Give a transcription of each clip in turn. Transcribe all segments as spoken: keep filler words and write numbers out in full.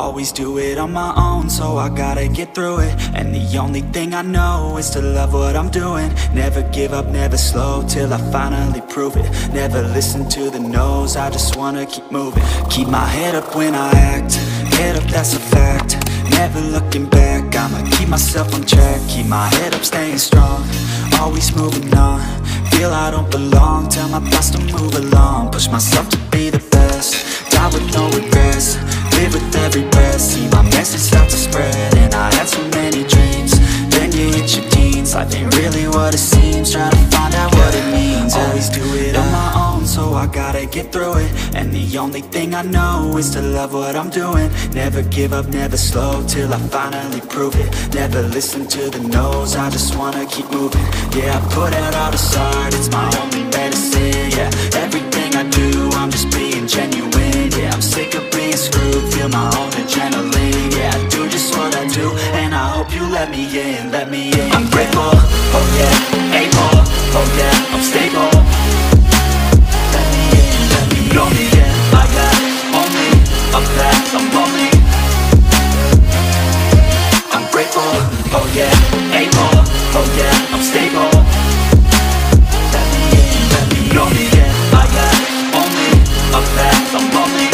Always do it on my own, so I gotta get through it. And the only thing I know is to love what I'm doing. Never give up, never slow, till I finally prove it. Never listen to the no's, I just wanna keep moving. Keep my head up when I act, head up, that's a fact. Never looking back, I'ma keep myself on track. Keep my head up, staying strong, always moving on. Feel I don't belong, tell my thoughts to move along. Push myself to be the best, die with no regrets. Live with every breath, see my message start to spread. And I had so many dreams, then you hit your teens. Life ain't really what it seems, try to find out what it means. Always do it on my own, so I gotta get through it. And the only thing I know is to love what I'm doing. Never give up, never slow, till I finally prove it. Never listen to the no's, I just wanna keep moving. Yeah, I put out all the art, it's my only medicine. Yeah, everything I do, I'm just being genuine. Yeah, I'm sick of being screwed, feel my own adrenaline. Yeah, I do just what I do, and I hope you let me in, let me in. I'm grateful, oh yeah, able, oh yeah, I'm stable. Let me in, let me in. Know me, yeah, I got only a path, I'm lonely. I'm grateful, oh yeah, able, oh yeah, I'm stable. Let me in, let me in. Know me, yeah, I got only a path, I'm lonely.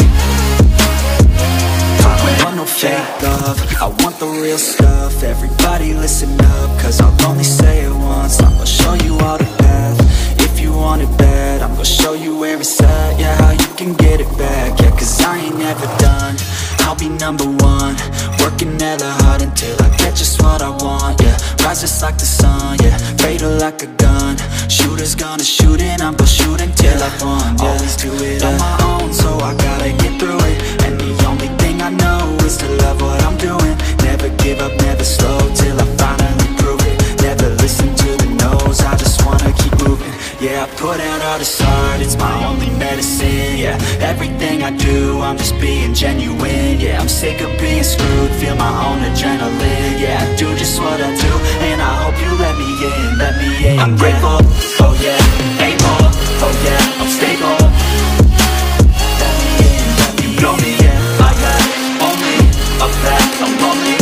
I want no fake love, I want the real stuff. Everybody listen up, cause I'll only say it once. I'm gonna show you all the path, if you want it bad. I'm gonna show you where it's at, yeah, how you can get it back. Yeah, cause I ain't never done, I'll be number one. Working hella hard until I get just what I want, yeah. Rise just like the sun, yeah, fatal like a gun. Shooters gonna shoot and I'm gonna shoot until I won, yeah. Always do it on my own, so I gotta get through it. And the only thing I know is to love what I'm doing. Never give up, never slow, till I finally prove it. Never listen to the no's, I just wanna keep moving. Yeah, I put out all this art, it's my only medicine. Yeah, everything I do, I'm just being genuine. Yeah, I'm sick of being screwed, feel my own adrenaline. Yeah, I do just what I do, and I hope you let me in, let me in. I'm grateful, oh yeah, able, oh yeah, I'm stable. Let me in, let me in. Know me, yeah, I got only a path, I'm lonely.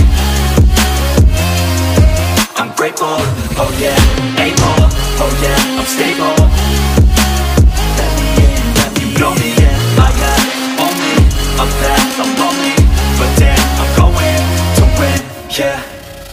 I'm grateful, oh yeah, able, oh yeah, I'm stable. Let me in, let me in. Know me, yeah, I got only a path, I'm lonely. But damn, I'm going to win, yeah.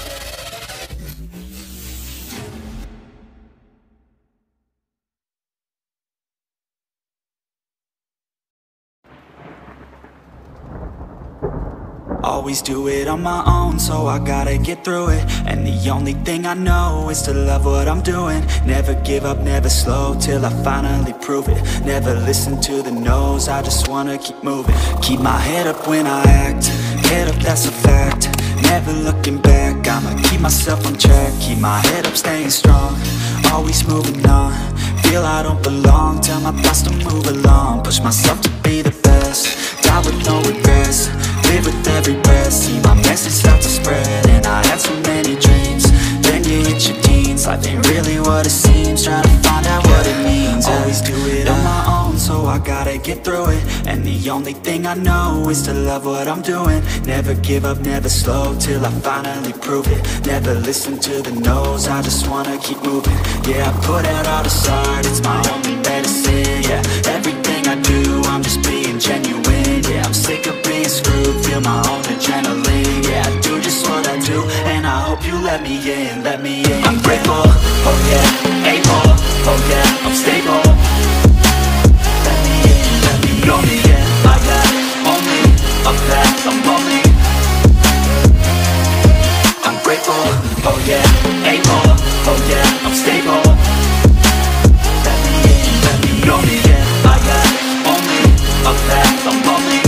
Always do it on my own, so I gotta get through it. And the only thing I know is to love what I'm doing. Never give up, never slow, till I finally prove it. Never listen to the no's, I just wanna keep moving. Keep my head up when I act, head up, that's a fact. Never looking back, I'ma keep myself on track. Keep my head up, staying strong, always moving on. Feel I don't belong, tell my thoughts to move along. Push myself to be the best, die with no regrets. Live with every breath, see my message start to spread. And I had so many dreams, then you hit your teens. Life ain't really what it seems, try to find out what it means. Always do it on my own, so I gotta get through it. And the only thing I know is to love what I'm doing. Never give up, never slow, till I finally prove it. Never listen to the no's, I just wanna keep moving. Yeah, I put out all this art, it's my only medicine. Yeah, everything I do, I'm just being genuine. Yeah, I'm sick of being screwed, feel my own adrenaline. Yeah, I do just what I do, and I hope you let me in, let me in. I'm grateful, oh yeah, able, oh yeah, I'm stable. Let me in, let me in. Know me, yeah, I got only a path, I'm lonely. I'm grateful, oh yeah, able, oh yeah, I'm stable. Let me in, let me in. Know me, yeah, I got only a path, I'm lonely.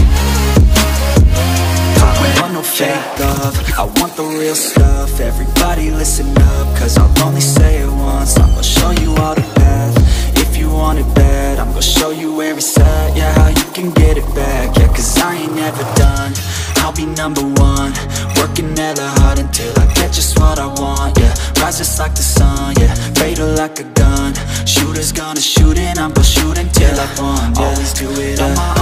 I want no fake love, I want the real stuff. Everybody listen up, cause I'll only say it once. I'm gonna show you all the path, if you want it bad. I'm gonna show you where it's at, yeah, how you can get it back. Yeah, cause I ain't never done, I'll be number one. Working hella hard until I get just what I want, yeah. Rise just like the sun, yeah, fatal like a gun. Shooters gonna shoot and I'm gonna shoot until I won, yeah. Always do it on my own,